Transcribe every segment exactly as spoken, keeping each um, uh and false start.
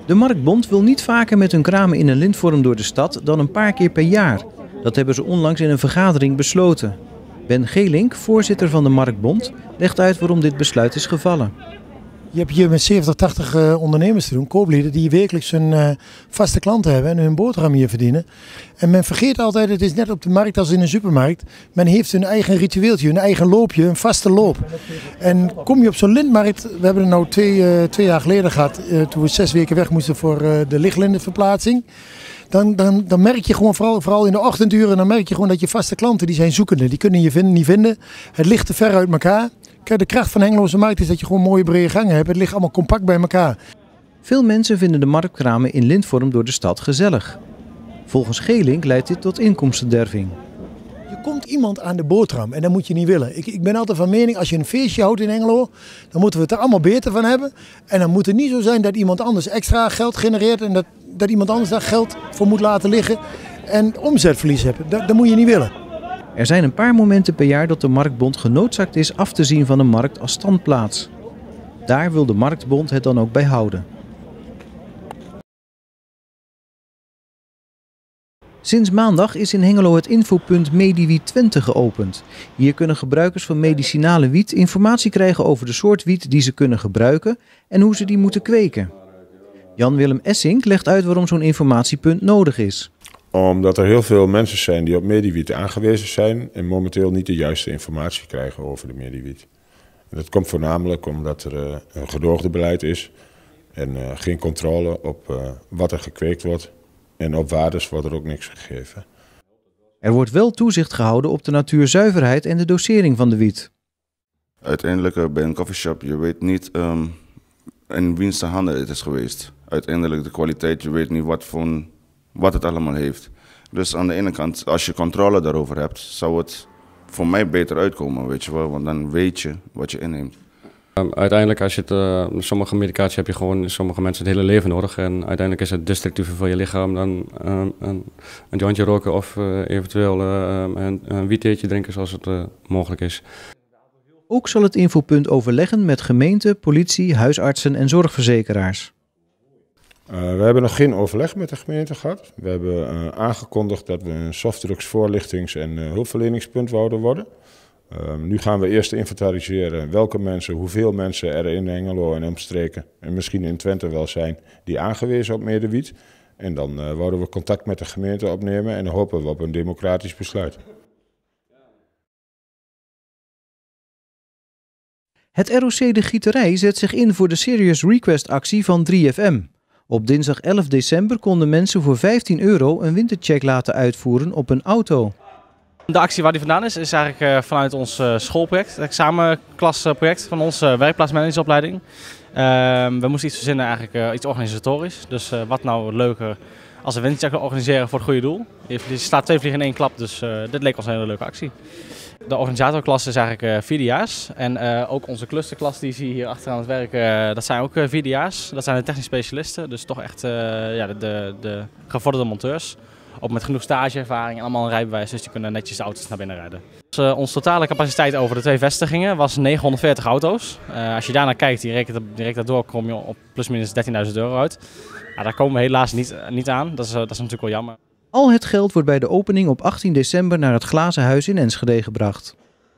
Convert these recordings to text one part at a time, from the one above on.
De Marktbond wil niet vaker met hun kramen in een lintvorm door de stad dan een paar keer per jaar. Dat hebben ze onlangs in een vergadering besloten. Ben Geelink, voorzitter van de Marktbond, legt uit waarom dit besluit is gevallen. Je hebt hier met zeventig, tachtig uh, ondernemers te doen, kooplieden, die wekelijks hun uh, vaste klanten hebben en hun boterham hier verdienen. En men vergeet altijd, het is net op de markt als in een supermarkt. Men heeft hun eigen ritueeltje, hun eigen loopje, een vaste loop. En kom je op zo'n lintmarkt, we hebben het nou twee, uh, twee jaar geleden gehad, uh, toen we zes weken weg moesten voor uh, de lichtlindenverplaatsing. Dan, dan, dan merk je gewoon, vooral, vooral in de ochtenduren, dan merk je gewoon dat je vaste klanten, die zijn zoekende. Die kunnen je vinden, niet vinden. Het ligt te ver uit elkaar. Kijk, de kracht van de Hengeloze Markt is dat je gewoon mooie brede gangen hebt. Het ligt allemaal compact bij elkaar. Veel mensen vinden de marktkramen in lintvorm door de stad gezellig. Volgens Geelink leidt dit tot inkomstenderving. Je komt iemand aan de boterham en dat moet je niet willen. Ik, ik ben altijd van mening, als je een feestje houdt in Hengelo, dan moeten we het er allemaal beter van hebben. En dan moet het niet zo zijn dat iemand anders extra geld genereert en dat, dat iemand anders daar geld voor moet laten liggen en omzetverlies hebben. Dat, dat moet je niet willen. Er zijn een paar momenten per jaar dat de Marktbond genoodzaakt is af te zien van een markt als standplaats. Daar wil de Marktbond het dan ook bij houden. Sinds maandag is in Hengelo het infopunt Mediwiet Twente geopend. Hier kunnen gebruikers van medicinale wiet informatie krijgen over de soort wiet die ze kunnen gebruiken en hoe ze die moeten kweken. Jan-Willem Essink legt uit waarom zo'n informatiepunt nodig is. Omdat er heel veel mensen zijn die op Mediwiet aangewezen zijn en momenteel niet de juiste informatie krijgen over de Mediwiet. En dat komt voornamelijk omdat er uh, een gedoogde beleid is en uh, geen controle op uh, wat er gekweekt wordt. En op waardes wordt er ook niks gegeven. Er wordt wel toezicht gehouden op de natuurzuiverheid en de dosering van de wiet. Uiteindelijk uh, bij een coffeeshop, je weet niet um, in wiens handen het is geweest. Uiteindelijk de kwaliteit, je weet niet wat voor... wat het allemaal heeft. Dus aan de ene kant, als je controle daarover hebt, zou het voor mij beter uitkomen, weet je wel, want dan weet je wat je inneemt. Um, uiteindelijk, als je het, uh, sommige medicatie heb je gewoon, sommige mensen het hele leven nodig en uiteindelijk is het destructiever voor je lichaam dan um, een, een jointje roken of uh, eventueel uh, een, een wiettheetje drinken zoals het uh, mogelijk is. Ook zal het infopunt overleggen met gemeente, politie, huisartsen en zorgverzekeraars. Uh, we hebben nog geen overleg met de gemeente gehad. We hebben uh, aangekondigd dat we een softdrugsvoorlichtings- en uh, hulpverleningspunt wouden worden. Uh, nu gaan we eerst inventariseren welke mensen, hoeveel mensen er in Hengelo en omstreken en misschien in Twente wel zijn die aangewezen op Mediwiet. En dan uh, wouden we contact met de gemeente opnemen en dan hopen we op een democratisch besluit. Het R O C De Gieterij zet zich in voor de Serious Request actie van drie F M. Op dinsdag elf december konden mensen voor vijftien euro een wintercheck laten uitvoeren op een auto. De actie waar die vandaan is, is eigenlijk uh, vanuit ons uh, schoolproject, het examenklasproject van onze uh, werkplaatsmanageropleiding. Uh, we moesten iets verzinnen, eigenlijk uh, iets organisatorisch. Dus uh, wat nou leuker als een wintercheck organiseren voor het goede doel. Je slaat twee vliegen in één klap, dus uh, dit leek ons een hele leuke actie. De organisatorklas is eigenlijk uh, vierdejaars en uh, ook onze clusterklas die zie je hier achter aan het werk, uh, dat zijn ook uh, vierdejaars. Dat zijn de technische specialisten, dus toch echt uh, ja, de, de, de gevorderde monteurs. Ook met genoeg stageervaring en allemaal een rijbewijs, dus die kunnen netjes de auto's naar binnen rijden. Dus, uh, onze totale capaciteit over de twee vestigingen was negenhonderdveertig auto's. Uh, als je daarnaar kijkt, die rekent, die rekent daardoor, kom je op plusminus dertienduizend euro uit. Ja, daar komen we helaas niet, niet aan, dat is, uh, dat is natuurlijk wel jammer. Al het geld wordt bij de opening op achttien december naar het Glazen Huis in Enschede gebracht.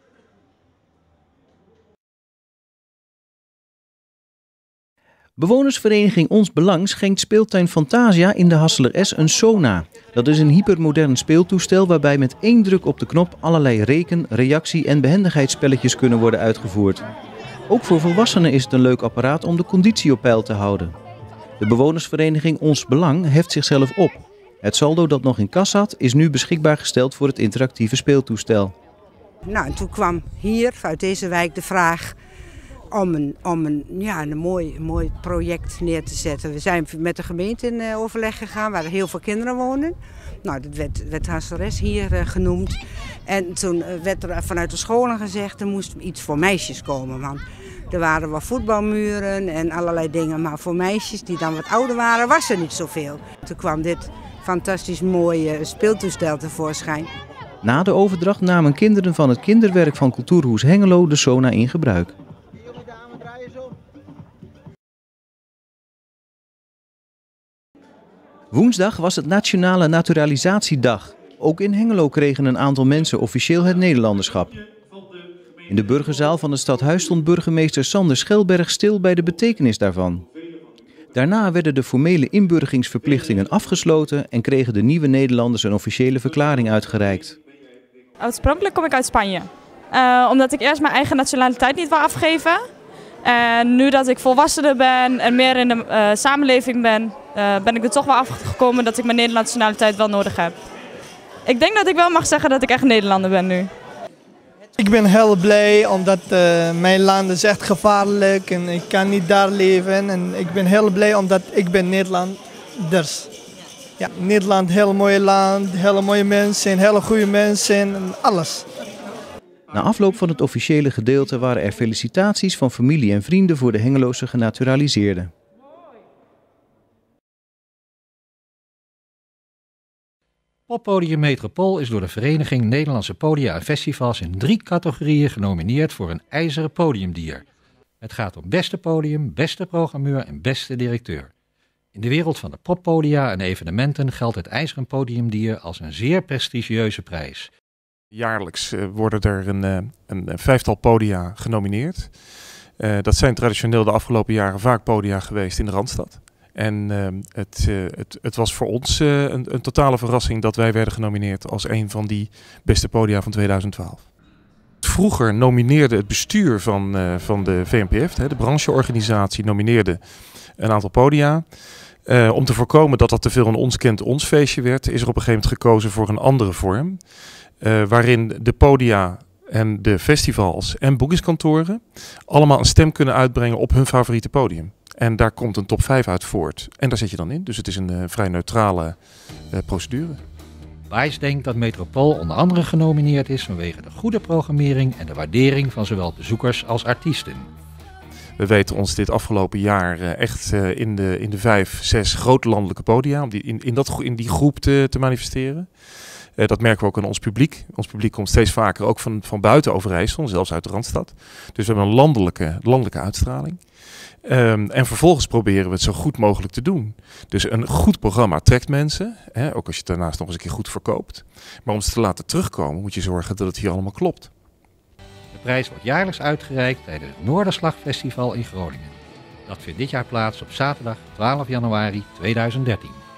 Bewonersvereniging Ons Belang schenkt speeltuin Fantasia in de Hasseler S een Sona. Dat is een hypermodern speeltoestel waarbij met één druk op de knop allerlei reken-, reactie- en behendigheidsspelletjes kunnen worden uitgevoerd. Ook voor volwassenen is het een leuk apparaat om de conditie op peil te houden. De bewonersvereniging Ons Belang heft zichzelf op. Het saldo dat nog in kas zat is nu beschikbaar gesteld voor het interactieve speeltoestel. Nou, en toen kwam hier uit deze wijk de vraag om een, om een, ja, een mooi, mooi project neer te zetten. We zijn met de gemeente in overleg gegaan waar er heel veel kinderen wonen. Nou, dat werd, werd Hasseles hier uh, genoemd. En toen werd er vanuit de scholen gezegd er moest iets voor meisjes komen. Want er waren wat voetbalmuren en allerlei dingen. Maar voor meisjes die dan wat ouder waren was er niet zoveel. Toen kwam dit fantastisch mooie speeltoestel tevoorschijn. Na de overdracht namen kinderen van het kinderwerk van Cultuurhuis Hengelo de Sona in gebruik. Woensdag was het Nationale Naturalisatiedag. Ook in Hengelo kregen een aantal mensen officieel het Nederlanderschap. In de burgerzaal van het stadhuis stond burgemeester Sander Schelberg stil bij de betekenis daarvan. Daarna werden de formele inburgeringsverplichtingen afgesloten en kregen de nieuwe Nederlanders een officiële verklaring uitgereikt. Oorspronkelijk kom ik uit Spanje. Uh, omdat ik eerst mijn eigen nationaliteit niet wou afgeven. En nu dat ik volwassener ben en meer in de uh, samenleving ben, uh, ben ik er toch wel afgekomen dat ik mijn Nederlandse nationaliteit wel nodig heb. Ik denk dat ik wel mag zeggen dat ik echt Nederlander ben nu. Ik ben heel blij omdat uh, mijn land is echt gevaarlijk en ik kan niet daar leven. En ik ben heel blij omdat ik ben Nederlanders. Ja, Nederland, heel mooi land, hele mooie mensen, hele goede mensen en alles. Na afloop van het officiële gedeelte waren er felicitaties van familie en vrienden voor de Hengeloze genaturaliseerden. Poppodium Metropool is door de Vereniging Nederlandse Podia en Festivals in drie categorieën genomineerd voor een ijzeren podiumdier. Het gaat om beste podium, beste programmeur en beste directeur. In de wereld van de poppodia en evenementen geldt het ijzeren podiumdier als een zeer prestigieuze prijs. Jaarlijks uh, worden er een, uh, een vijftal podia genomineerd. Uh, dat zijn traditioneel de afgelopen jaren vaak podia geweest in de Randstad. En uh, het, uh, het, het was voor ons uh, een, een totale verrassing dat wij werden genomineerd als een van die beste podia van tweeduizend twaalf. Vroeger nomineerde het bestuur van, uh, van de V N P F, de brancheorganisatie, nomineerde een aantal podia. Uh, om te voorkomen dat dat te veel een ons kent ons feestje werd, is er op een gegeven moment gekozen voor een andere vorm. Uh, waarin de podia en de festivals en boekingskantoren allemaal een stem kunnen uitbrengen op hun favoriete podium. En daar komt een top vijf uit voort. En daar zit je dan in. Dus het is een uh, vrij neutrale uh, procedure. Vice denkt dat Metropool onder andere genomineerd is vanwege de goede programmering en de waardering van zowel bezoekers als artiesten. We weten ons dit afgelopen jaar uh, echt uh, in, de, in de vijf, zes grote landelijke podia, om die, in, in, dat, in die groep te, te manifesteren. Uh, dat merken we ook aan ons publiek. Ons publiek komt steeds vaker ook van, van buiten Overijssel, zelfs uit de Randstad. Dus we hebben een landelijke, landelijke uitstraling. Um, en vervolgens proberen we het zo goed mogelijk te doen. Dus een goed programma trekt mensen, hè, ook als je het daarnaast nog eens een keer goed verkoopt. Maar om ze te laten terugkomen moet je zorgen dat het hier allemaal klopt. De prijs wordt jaarlijks uitgereikt tijdens het Noorderslag-festival in Groningen. Dat vindt dit jaar plaats op zaterdag twaalf januari tweeduizend dertien.